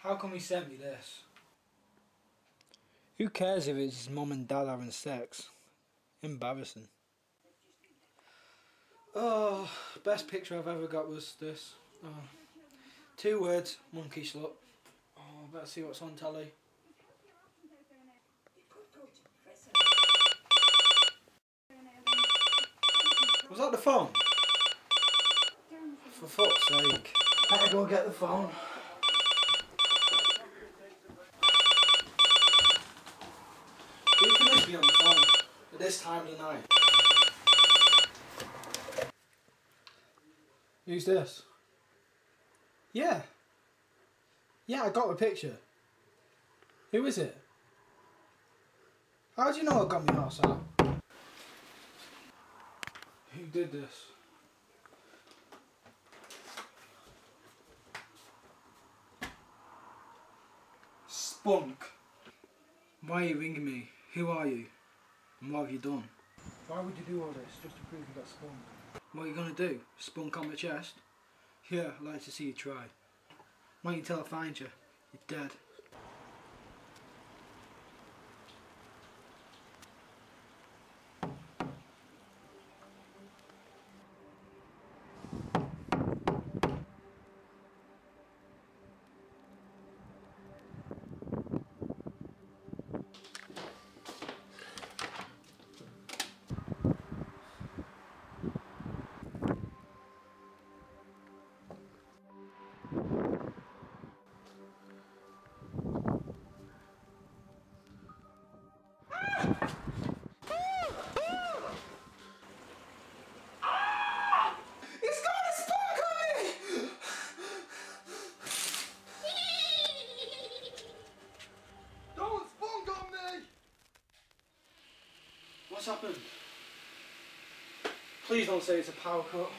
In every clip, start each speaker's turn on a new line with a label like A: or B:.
A: How come he sent me this?
B: Who cares if it's his mum and dad having sex? Embarrassing.
A: Oh, best picture I've ever got was this. Oh. 2 words, monkey slut. Oh, better see what's on telly. Was that the phone? For fuck's sake. Better go get the phone. Who can this be on the phone at this time of the night? Who's this? Yeah. Yeah, I got the picture. Who is it? How do you know I got my arse out? Who did this? Spunk. Why are you ringing me? Who are you? And what have you done? Why would you do all this just to prove you got spunk? What are you gonna do? Spunk on my chest? Yeah, I'd like to see you try. Wait until I find you. You're dead. What's happened? Please don't say it's a power cut.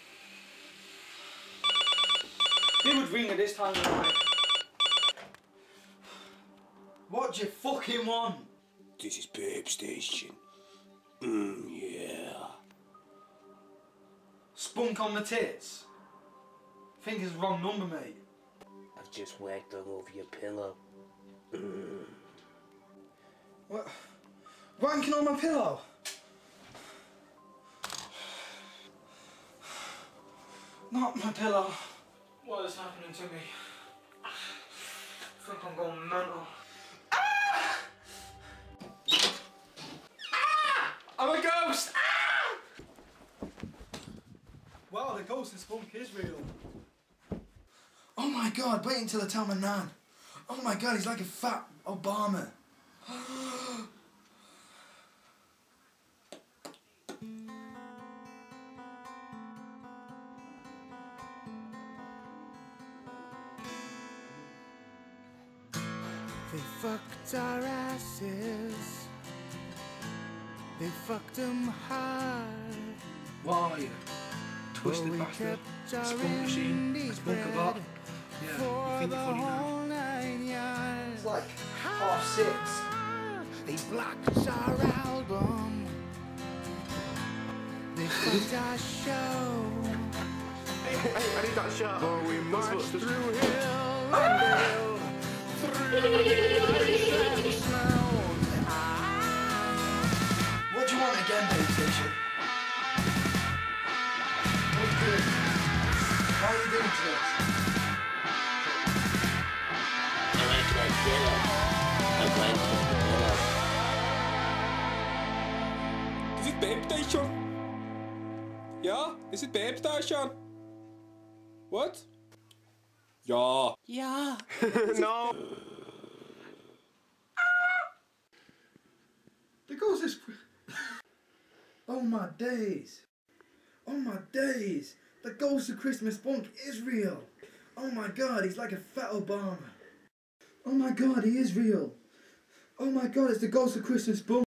A: Who would ring at this time of night? What do you fucking want?
C: This is Babe Station. Yeah.
A: Spunk on the tits? I think it's the wrong number, mate.
C: I've just whacked all over your pillow.
A: What? Wanking on my pillow? Not my pillow. What is happening to me? I think I'm going mental. Ah! Ah! I'm a ghost! Ah! Wow, the ghost in Spunk is real. Oh my god, wait until I tell my nan. Oh my god, he's like a fat Obama.
D: They fucked our asses. They fucked them hard.
A: What are you? Twisted bastard. Spunk machine. Spunk a bot. Yeah, you think you're funny now? It's like 6:30.
D: They blocked our album. They fucked our show.
E: Hey, I need that shirt.
D: But we marched through hill
A: Ah!
D: and dale, through ice and snow.
A: What do you want again, PlayStation? What are you doing? Why are you doing to this?
C: I like that pillow. I like the pillow.
E: Is it Babe Station? Ja? Is it Babe Station? What? Ja.
D: Yeah.
E: No.
A: The ghost is... Oh my days. Oh my days. The ghost of Christmas Spunk is real. Oh my god, he's like a fat Obama. Oh my god, he is real. Oh my god, it's the ghost of Christmas Spunk.